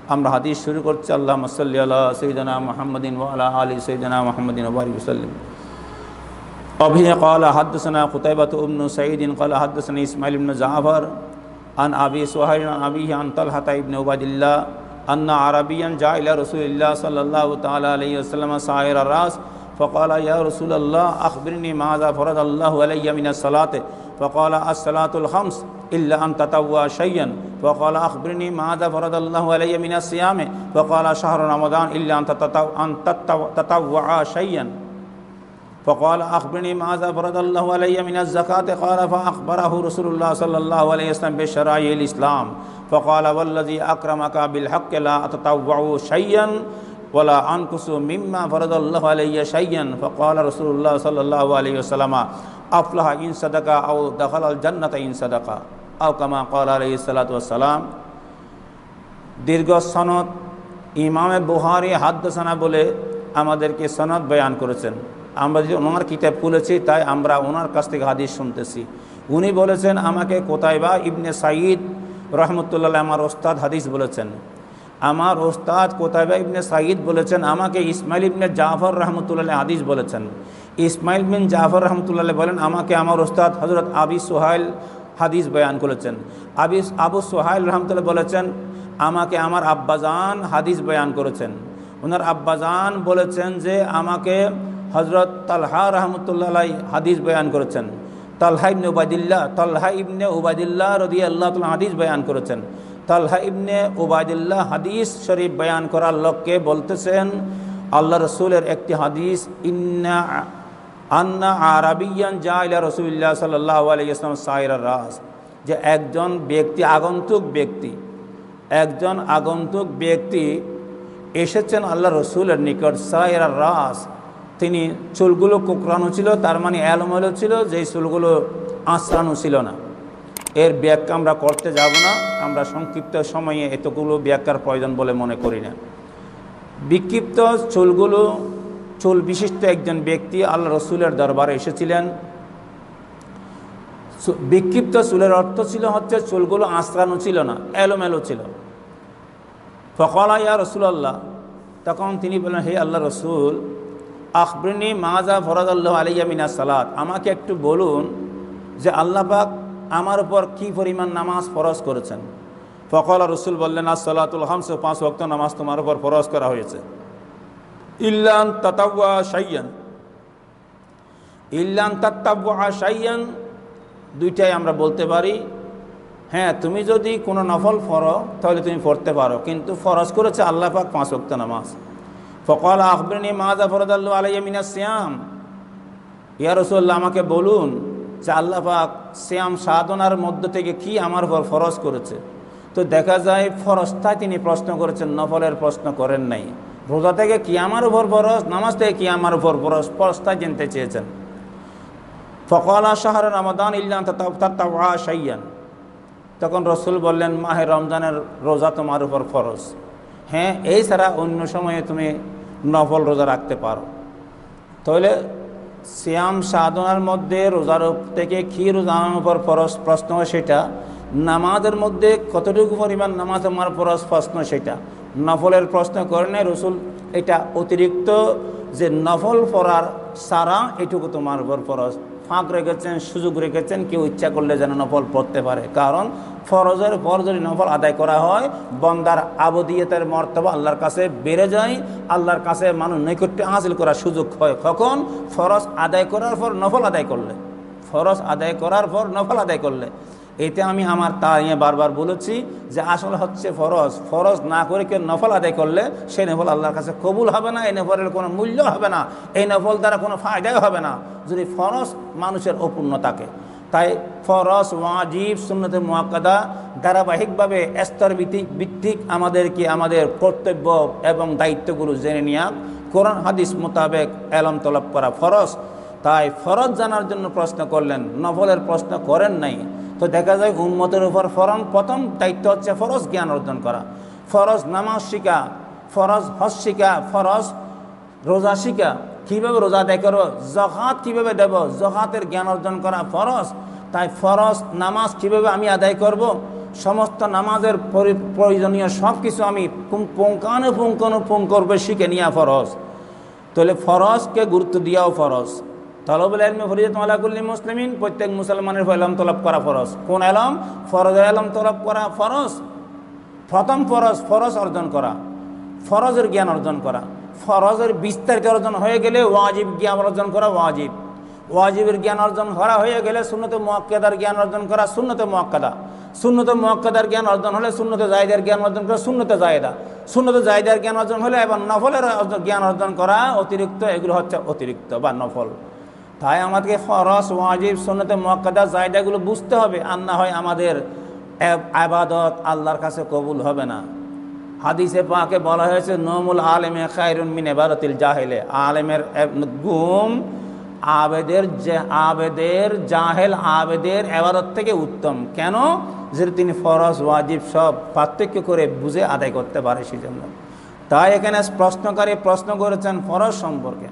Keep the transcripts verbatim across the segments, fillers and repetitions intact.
আমরা হাদিস শুরু করছি। আল্লাহুম্মা সাল্লি আলা সাইয়্যিদিনা মুহাম্মাদিন ওয়া আলা আলি সাইয়্যিদিনা মুহাম্মাদিন ওয়া বারিক ওয়াসাল্লিম। أبي قال حدثنا قتيبة بن سعيد قال حدثنا إسماعيل بن جعفر عن أبي سهيل عن أبيه عن طلحة بن عبيد الله أن عربيا جاء إلى رسول الله صلى الله تعالى عليه وسلم سائر الرأس فقال يا رسول الله أخبرني ماذا فرض الله علي من الصلاة فقال الصلاة الخمس إلا أن تطوع شيئا فقال أخبرني ماذا فرض الله علي من الصيام فقال شهر رمضان إلا أن تطوع شيئا فقال أخبرني ماذا فرض الله علي من الزكاة قال فأخبره رسول الله صلى الله عليه وسلم بشرائع الإسلام فقال والذي أكرمك بالحق لا أتطوع شيئا ولا أنقص مما فرض الله علي شيئا فقال رسول الله صلى الله عليه وسلم أفلح إن صدق أو دخل الجنة إن صدق أو كما قال عليه الصلاة والسلام। দীর্ঘ সনদ ইমাম বুখারী হাদদাসানা বলে আমাদেরকে সনদ বয়ান করেছেন। আমরা যে ওনার কিতাব খুলেছি তাই আমরা ওনার কাছ থেকে হাদিস শুনতেছি। উনি বলেছেন আমাকে কুতাইবা ইবনে সাঈদ রহমতুল্লাহ আমার ওস্তাদ হাদিস বলেছেন। আমার ওস্তাদ কুতাইবা ইবনে সাঈদ বলেছেন আমাকে ইসমাইল ইবনে জাফর রহমতুল্লাহ হাদিস বলেছেন। ইসমাইল বিন জাফর রহমতুল্লাহ বলেন আমাকে আমার ওস্তাদ হযরত আবি সুহাইল হাদিস বয়ান করেছেন। আবি আবু সুহাইল রহমতুল্লাহ বলেছেন আমাকে আমার আব্বাজান হাদিস বয়ান করেছেন। ওনার আব্বাজান বলেছেন যে আমাকে হযরত তালহা রহমতুল্লাহ হাদিস বয়ান করেছেন। তালহা ইবনে উবাইদুল্লাহ তালহা ইবনে উবাইদুল্লাহ রাদিয়াল্লাহু তাআলা হাদিস বয়ান করেছেন। তালহা ইবনে উবাইদুল্লাহ হাদিস শরীফ বয়ান করার লোককে বলতেছেন আল্লাহ রসুলের একটি হাদিস ইন্না আন্না আরাবিয়ান জা ইলা রাসূলিল্লাহ সাল্লাল্লাহু আলাইহি ওয়াসাল্লাম সাইরার রাস, যে একজন ব্যক্তি আগন্তুক ব্যক্তি একজন আগন্তুক ব্যক্তি এসেছেন আল্লাহ রসুলের নিকট সাইরার রাস, তিনি চুলগুলো কোকড়ানো ছিল, তার মানে এলোমেলো ছিল, যেই চুলগুলো আঁচড়ানো ছিল না। এর ব্যাখ্যা আমরা করতে যাব না, আমরা সংক্ষিপ্ত সময়ে এতগুলো ব্যাখ্যার প্রয়োজন বলে মনে করি না। বিক্ষিপ্ত চুলগুলো চুল বিশিষ্ট একজন ব্যক্তি আল্লাহ রসুলের দরবারে এসেছিলেন। বিক্ষিপ্ত চুলের অর্থ ছিল হচ্ছে চুলগুলো আঁচড়ানো ছিল না, এলোমেলো ছিল। ফকালা ইয়া রাসূলুল্লাহ, তখন তিনি বললেন হে আল্লাহ রসুল আখবিরনি মাযা ফরাদাল্লাহু আলাইয়া মিনাস সালাত, আমাকে একটু বলুন যে আল্লাহ পাক আমার উপর কী পরিমাণ নামাজ ফরজ করেছেন। ফকালা রসুল বললেন আস-সালাতুল খামস, পাঁচ ওয়াক্ত নামাজ তোমার উপর ফরজ করা হয়েছে। ইল্লান তাতাওয়া শাইয়ান, ইল্লান তাতাওয়া শাইয়ান দুইটাই আমরা বলতে পারি। হ্যাঁ, তুমি যদি কোনো নফল পড়ো তাহলে তুমি পড়তে পারো, কিন্তু ফরজ করেছে আল্লাহ পাক পাঁচ ওয়াক্ত নামাজ। ফকাল আখবিরনি মাযা ফরাদাল্লাহু আলাইয়া মিনাস সিয়াম, ইয়া রাসূলুল্লাহ আমাকে বলুন যে আল্লাহ পাক সিয়াম সাধনার মধ্য থেকে কি আমার উপর ফরজ করেছে। তো দেখা যায় ফরজটাই তিনি প্রশ্ন করেছেন, নফলের প্রশ্ন করেন নাই। রোজা থেকে কি আমার উপর ফরজ, নামাজ থেকে কি আমার উপর ফরজ, ফরজটাই জানতে চেয়েছেন। ফকালা শাহর রমাদান ইল্লা তাতাওয়া শাইয়ান, তখন রসুল বললেন মাহে রমজানের রোজা তোমার উপর ফরজ। হ্যাঁ, এই ছাড়া অন্য সময়ে তুমি নফল রোজা রাখতে পারো। তাহলে সিয়াম সাধনার মধ্যে রোজার থেকে কি রোজা আমার উপর ফরজ প্রশ্ন সেটা, নামাজের মধ্যে কতটুকু পরিমাণ নামাজ আমার ফরজ প্রশ্ন সেটা, নফলের প্রশ্ন করেন রসুল। এটা অতিরিক্ত যে নফল পড়ার সারা এটুকু তোমার উপর ফরজ, ফাঁক রেখেছেন, সুযোগ রেখেছেন, কেউ ইচ্ছা করলে যেন নফল পড়তে পারে। কারণ ফরজের পর যদি নফল আদায় করা হয় বন্দার আবদিয়তের মর্তবা আল্লাহর কাছে বেড়ে যায়, আল্লাহর কাছে মানুষ নৈকট্য হাসিল করার সুযোগ হয় কখন, ফরজ আদায় করার পর নফল আদায় করলে, ফরজ আদায় করার পর নফল আদায় করলে। এতে আমি আমার তা নিয়ে বারবার বলেছি যে আসলে হচ্ছে ফরজ, ফরজ না করে কেউ নফল আদায় করলে সেই নফল আল্লাহর কাছে কবুল হবে না, এই নফলের কোনো মূল্য হবে না, এই নফল দ্বারা কোনো ফায়দাই হবে না যদি ফরজ মানুষের অপূর্ণ থাকে। তাই ফরজ, ওয়াজিব, সুন্নতে মুআক্কাদা ধারাবাহিকভাবে স্তর ভিত্তিক ভিত্তিক আমাদেরকে আমাদের কর্তব্য এবং দায়িত্বগুলো জেনে নেওয়া, কোরআন হাদিস মোতাবেক এলম তলব করা ফরজ। তাই ফরজ জানার জন্য প্রশ্ন করলেন, নফলের প্রশ্ন করেন নাই। তো দেখা যায় উম্মতের উপর ফরম প্রথম দায়িত্ব হচ্ছে ফরজ জ্ঞান অর্জন করা, ফরজ নামাজ শিখা, ফরজ হজ শিখা, ফরজ রোজা শিখা, কীভাবে রোজা আদায় করো, জাকাত কীভাবে দেব, জাকাতের জ্ঞান অর্জন করা ফরজ। তাই ফরজ নামাজ কীভাবে আমি আদায় করব, সমস্ত নামাজের প্রয়োজনীয় সব কিছু আমি পুঙ্খানু পুঙ্খানু পুঙ্খরূপে শিখে নেওয়া ফরজ। তাহলে ফরজকে গুরুত্ব দিয়াও ফরজ। তলবুল ইলমি ফরিজাতুন আলা কুল্লি মুসলিমিন, প্রত্যেক মুসলমানের ইলম তলব করা ফরজ। কোন ইলম? ফরজের ইলম তলব করা ফরজ। প্রথম ফরজ ফরজ অর্জন করা, ফরজের জ্ঞান অর্জন করা। ফরজের বিস্তারিত অর্জন হয়ে গেলে ওয়াজিব জ্ঞান অর্জন করা ওয়াজিব। ওয়াজিবের জ্ঞান অর্জন করা হয়ে গেলে সুন্নতে মুআক্কাদার জ্ঞান অর্জন করা সুন্নতে মুআক্কাদা। সুন্নতে মুআক্কাদার জ্ঞান অর্জন হলে সুন্নতে জায়েদার জ্ঞান অর্জন করা সুন্নতে জায়েদা। সুন্নতে জায়েদার জ্ঞান অর্জন হলে এবং নফলের জ্ঞান অর্জন করা অতিরিক্ত, এগুলো হচ্ছে অতিরিক্ত বা নফল। তাই আমাদেরকে ফরজ, ওয়াজিব, সুন্নতে মুআক্কাদা, জায়েদাগুলো বুঝতে হবে, আর না হয় আমাদের ইবাদত আল্লাহর কাছে কবুল হবে না। হাদিসে পাকে বলা হয়েছে নওমুল আলেমে খায়রুন মিন ইবাদাতিল জাহিলে, আলেমের ঘুম আবেদের যে আবেদের জাহেল আবেদের ইবাদত থেকে উত্তম। কেন? যে তিনি ফরজ ওয়াজিব সব পার্থক্য করে বুঝে আদায় করতে পারে, সেজন্য। তাই এখানে প্রশ্নকারী প্রশ্ন করেছেন ফরজ সম্পর্কে।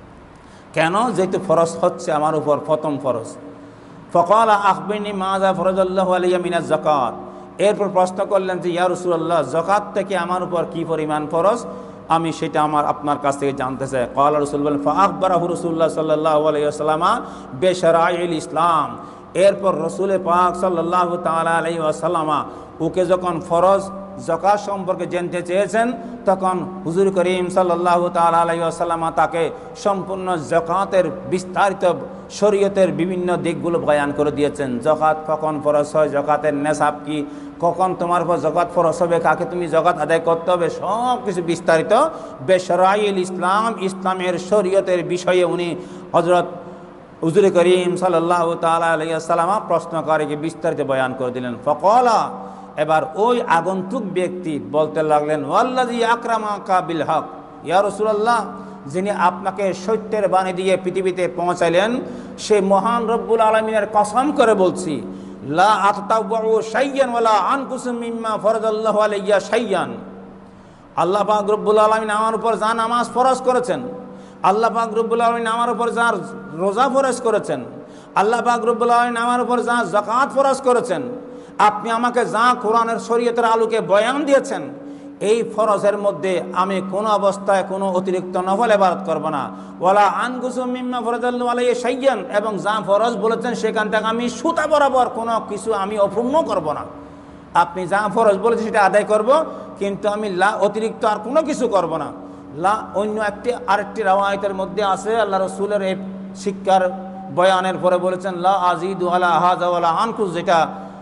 কেন? যেহেতু ফরজ হচ্ছে আমার উপর প্রথম ফরজ। ফকালা আখবিরনি মাযা ফরাজাল্লাহু আলাইয়া মিনাজ যাকাত। এরপর প্রশ্ন করলেন যে ইয়া রাসূলুল্লাহ, যাকাত থেকে আমার উপর কি পরিমাণ ফরজ, আমি সেটা আমার আপনার কাছ থেকে জানতে চাই। ক্বালা রাসূল বলেন ফাআখবারাহু রাসূলুল্লাহ সাল্লাল্লাহু আলাইহি ওয়াসাল্লাম বিশরাইল ইসলাম। এরপর রাসূল পাক সাল্লাল্লাহু তাআলা আলাইহি ওয়াসাল্লাম ওকে যখন ফরজ যাকাত সম্পর্কে জানতে চেয়েছেন, তখন হুজুর করিম সাল্লাল্লাহু তাআলা আলাইহি ওয়াসাল্লাম তাকে সম্পূর্ণ যাকাতের বিস্তারিত শরীয়তের বিভিন্ন দিকগুলো বয়ান করে দিয়েছেন। যাকাত কখন ফরজ হয়, যাকাতের নেসাব কি, কখন তোমার উপর যাকাত ফরজ হবে, কাকে তুমি যাকাত আদায় করতে হবে, সব কিছু বিস্তারিত বেশরাইল ইসলাম, ইসলামের শরীয়তের বিষয়ে উনি হযরত হুজুর করিম সাল্লাল্লাহু তাআলা আলাইহি ওয়াসাল্লাম প্রশ্নকারীকে বিস্তারিত বয়ান করে দিলেন। ফাকালা, এবার ওই আগন্তুক ব্যক্তি বলতে লাগলেন ওয়াল্লাযী আকরামাকা বিল হক, ইয়া রাসূলুল্লাহ, যিনি আপনাকে সত্যের বাণী দিয়ে পৃথিবীতে পৌঁছাইলেন, সেই মহান রব্বুল আলামিনের কসম করে বলছি, লা আততাওয়াউ শাইয়ান ওয়ালা আনকুসু মিম্মা ফরাদাল্লাহু আলাইয়া শাইয়ান। আল্লাহ পাক রব্বুল আলামিন আমার উপর যা নামাজ ফরজ করেছেন, আল্লাহ পাক রব্বুল আলামিন আমার উপর যা রোজা ফরজ করেছেন, আল্লাহ পাক রব্বুল আলামিন আমার উপর যা যাকাত ফরজ করেছেন, আপনি আমাকে যা কোরআনের শরীয়তের আলোকে বয়ান দিয়েছেন, এই ফরজের মধ্যে আমি কোনো অবস্থায় কোনো অতিরিক্ত নফল ইবাদত করব না। ওয়ালা আনকুসু মিম্মা ফরাদাল্লাহু আলাইহি শাইয়ান, এবং যা ফরজ বলেছেন সেখান থেকে আমি সুতা বরাবর কোনো কিছু আমি অপূর্ণ করব না। আপনি যা ফরজ বলেছেন সেটা আদায় করব, কিন্তু আমি লা অতিরিক্ত আর কোনো কিছু করব না। লা অন্য একটি আরেকটি রাওয়ায়াতের মধ্যে আছে, আল্লাহ রাসূলের এই শিক্ষার বয়ানের পরে বলেছেন লা আজিদু আলা হাযা ওয়ালা আনকুস, যেটা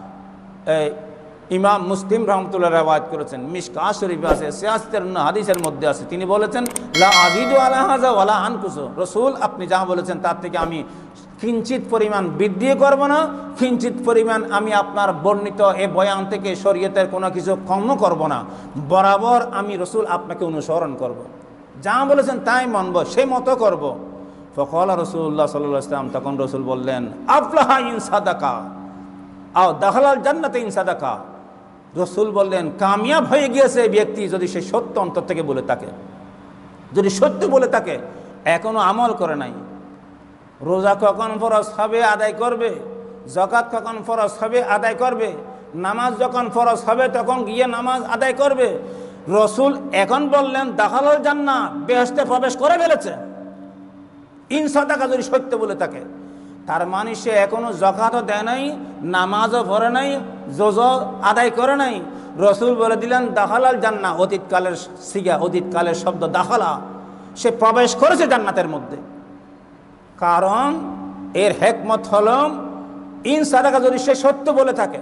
ইমাম মুসলিম রহমতুল্লাহ রাওয়ায়াত করেছেন, মিশকাত শরীফে আছে, সিয়াসতের হাদিসের মধ্যে আছে। তিনি বলেছেন লা আজিদু আলা হাযা ওয়ালা আনকুসু, রাসূল আপনি যা বলেছেন তার থেকে আমি কিঞ্চিত পরিমাণ বৃদ্ধি করব না, কিঞ্চিত পরিমাণ আমি আপনার বর্ণিত এ বয়ান থেকে শরীয়তের কোনো কিছু কম করব না, বরাবর আমি রাসূল আপনাকে অনুসরণ করব, যা বলেছেন তাই মানব, সেই মতো করব। ফাকালা রাসূলুল্লাহ সাল্লাল্লাহু আলাইহি ওয়াসাল্লাম, তখন রাসূল বললেন আফলাহা ইন সাদাকা আও দাখালাল জান্নাতে ইন সাদাকা। রাসূল বললেন কামিয়াব হয়ে গিয়েছে এই ব্যক্তি যদি সে সত্য অন্তর থেকে বলে থাকে, যদি সত্য বলে থাকে, এখনো আমল করে নাই। রোজা কখন ফরজ হবে আদায় করবে, যাকাত কখন ফরজ হবে আদায় করবে, নামাজ যখন ফরজ হবে তখন গিয়ে নামাজ আদায় করবে। রাসূল এখন বললেন দাখালাল জান্নাহ, বেহেশতে প্রবেশ করে ফেলেছে ইন সাদাকা, যদি সত্য বলে থাকে। তার মানে সে এখনো যাকাতও দেয় নাই, নামাজও পড়ে নাই, রোজা আদায় করে নাই। রাসূল বলে দিলেন দাখালাল জান্নাহ, অতীতকালের সিগা, অতীতকালের শব্দ দাখালা, সে প্রবেশ করেছে জান্নাতের মধ্যে। কারণ এর হিকমত হলো ইন সাদাকা, যদি সে সত্য বলে থাকে,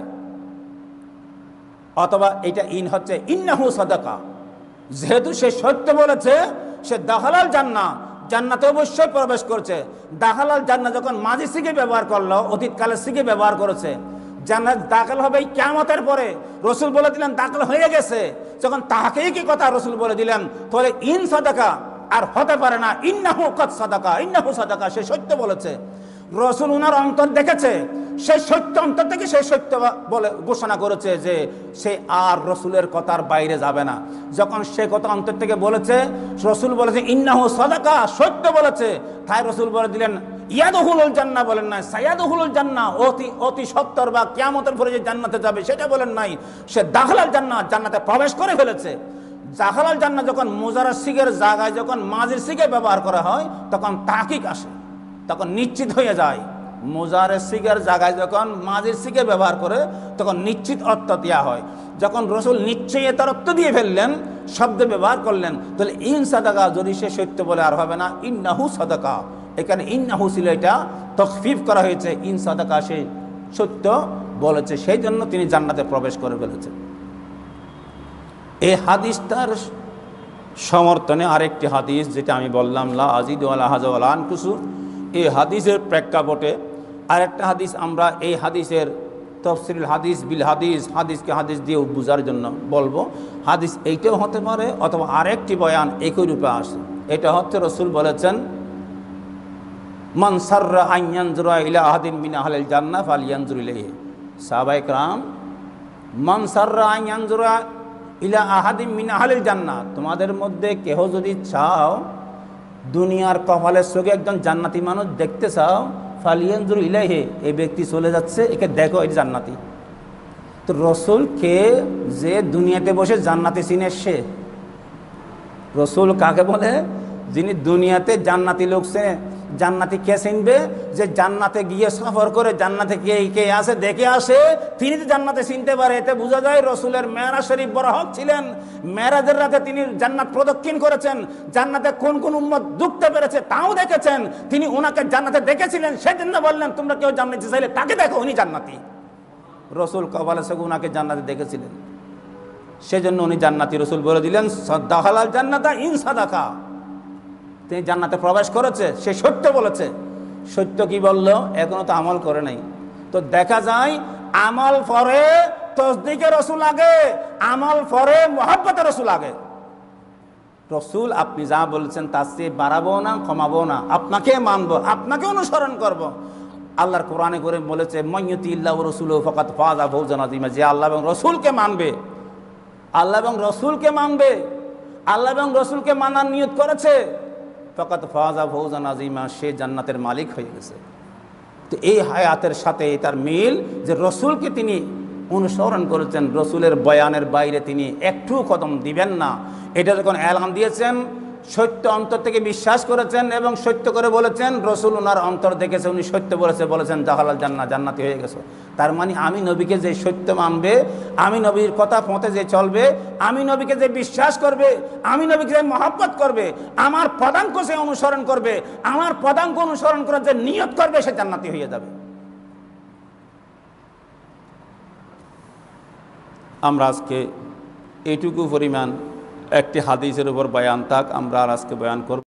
অথবা এটা ইন হচ্ছে ইন্নাহু সাদাকা, যেহেতু সে সত্য বলেছে সে দাখালাল জান্নাহ, জান্নাতে অবশ্যই প্রবেশ করেছে। দাখালাল জান্নাহ যখন মাঝি সিগে ব্যবহার করলো, অতীতকালের সিগে ব্যবহার করেছে, জান্নাত দাখিল হবে কিয়ামতের পরে। রাসূল বলে দিলেন দাখিল হয়ে গেছে, যখন তাহাকেই কি কথা রাসূল বলে দিলেন, তাহলে ইন সাদাকা আর হতে পারে না, ইন্নাহু কাদ সাদাকা, ইন্নাহু সাদাকা, সে সত্য বলেছে। রাসূল উনার অন্তর দেখেছে, সে সত্য অন্তর থেকে সে সত্য বলে ঘোষণা করেছে যে সে আর রাসূলের কথার বাইরে যাবে না। যখন সে কথা অন্তর থেকে বলেছে, রাসূল বলেছে ইন্নাহু সাদাকা, সত্য বলেছে, তাই রাসূল বলে দিলেন ইয়াদখুলুল জান্নাহ বলেন নাই, সায়াদখুলুল জান্নাহ, অতি অতি সত্তর বা কিয়ামতের পরে যে জান্নাতে যাবে সেটা বলেন নাই। সে দাখালাল জান্নাহ, জান্নাতে প্রবেশ করে ফেলেছে। দাখালাল জান্নাহ যখন মুজারার সিগের জায়গায় যখন মাজির সিগে ব্যবহার করা হয় তখন তাহকিক আসে, তখন নিশ্চিত হয়ে যায়। মুজারের সিগের জায়গায় যখন মাজির সিগে ব্যবহার করে তখন নিশ্চিত অর্থ দেওয়া হয়। যখন রসুল নিশ্চয়তার অর্থ দিয়ে ফেললেন, শব্দ ব্যবহার করলেন, তাহলে ইন সাদাকা যদি সে সত্য বলে আর হবে না, ইন্নাহু সাদাকা। এখানে ইন্নাহু ছিল এটা তখফিফ করা হয়েছে, ইন সাদাকা সে সত্য বলেছে, সেই জন্য তিনি জান্নাতে প্রবেশ করে ফেলেছেন। এই হাদিসটার সমর্থনে আরেকটি হাদিস যেটা আমি বললাম, লা আজিদু আলা হাযা ওয়ালা আনকুসু, এই হাদিসের প্রেক্ষাপটে আরেকটা হাদিস আমরা এই হাদিসের তফসিরুল হাদিস বিল হাদিস, হাদিসকে হাদিস দিয়ে বোঝার জন্য বলবো। হাদিস এইটাও হতে পারে অথবা আরেকটি বয়ান একই রূপে আসে। এটা হচ্ছে রসুল বলেছেন, মান সাররা আন ইয়ানজুরা ইলা আহাদিন মিন আহলিল জান্নাহ ফালইয়ানজুর ইলাইহি। সাহাবায়ে কেরাম, মান সাররা আন ইয়ানজুরা ইলা আহাদিন মিন আহলিল জান্নাহ, তোমাদের মধ্যে কেহ যদি চাও দুনিয়ার কপালের চোখে একজন জান্নাতি মানুষ দেখতে চাও, ফালিয়ানজুর ইলাইহি, এই ব্যক্তি চলে যাচ্ছে, একে দেখো, এই জান্নাতি। তো রসুলকে যে দুনিয়াতে বসে জান্নাতি চিনে, সে রসুল কাকে বলে? যিনি দুনিয়াতে জান্নাতি লোক চেনে। জান্নাতি কে চিনবে? যে জান্নাতে গিয়ে সফর করে জান্নাতে কে কে আসে দেখে আসে, তিনি তো জান্নাতে চিনতে পারে। এতে বোঝা যায় রসুলের মেরাজ শরীফ বড় হক ছিলেন। মেরাজের রাতে তিনি জান্নাত প্রদক্ষিণ করেছেন, জান্নাতে কোন কোন উম্মত ঢুকতে পেরেছে তাও দেখেছেন। তিনি ওনাকে জান্নাতে দেখেছিলেন, সেজন্য বললেন তোমরা কেউ জান্নাতে চাইলে তাকে দেখো, উনি জান্নাতি। রসুল কপালে সঙ্গে ওনাকে জান্নাতে দেখেছিলেন, সেজন্য উনি জান্নাতি। রসুল বলে দিলেন, দাখালাল জান্নাতা ইন সাদাকা, তিনি জান্নাতে প্রবেশ করেছে, সে সত্য বলেছে। সত্য কি বলল? এখনো তো আমল করে নাই। তো দেখা যায় আমল পরে তসদিকে রসুল আগে, আমল পরে মুহাব্বতে রসুল আগে। রসুল আপনি যা বলছেন তার চেয়ে বাড়াবো না, কমাবো না, আপনাকে মানবো, আপনাকে অনুসরণ করব। আল্লাহর কোরআনে করে বলেছে, মাইয়ুতি ইল্লাহ ওয়া রাসূলুহু ফাকাদ ফাযা ফাওজান আযীমা, যে আল্লাহ এবং রসুলকে মানবে, আল্লাহ এবং রসুলকে মানবে, আল্লাহ এবং রসুলকে মানার নিয়ত করেছে, ফাকাদ ফাযা ফাওজান আযীমা, সে জান্নাতের মালিক হয়ে গেছে। তো এই হায়াতের সাথে তার মিল, যে রসুলকে তিনি অনুসরণ করেছেন, রসুলের বয়ানের বাইরে তিনি একটু কদম দিবেন না, এটা যখন এলান দিয়েছেন, সত্য অন্তর থেকে বিশ্বাস করেছেন এবং সত্য করে বলেছেন, রসুল ওনার অন্তর দেখেছে, উনি সত্য বলেছে, বলেছেন দাখালাল জান্নাহ, জান্নাতি হয়ে গেছে। তার মানে আমি নবীকে যে সত্য মানবে, আমি নবীর কথা পথে যে চলবে, আমি নবীকে যে বিশ্বাস করবে, আমি নবীকে যে মহব্বত করবে, আমার পদাঙ্ক সে অনুসরণ করবে, আমার পদাঙ্ক অনুসরণ করে যে নিয়ত করবে, সে জান্নাতি হয়ে যাবে। আমরা আজকে এইটুকু পরিমাণ একটি হাদিসের উপর বয়ান থাক, আমরা আর আজকে বয়ান করব।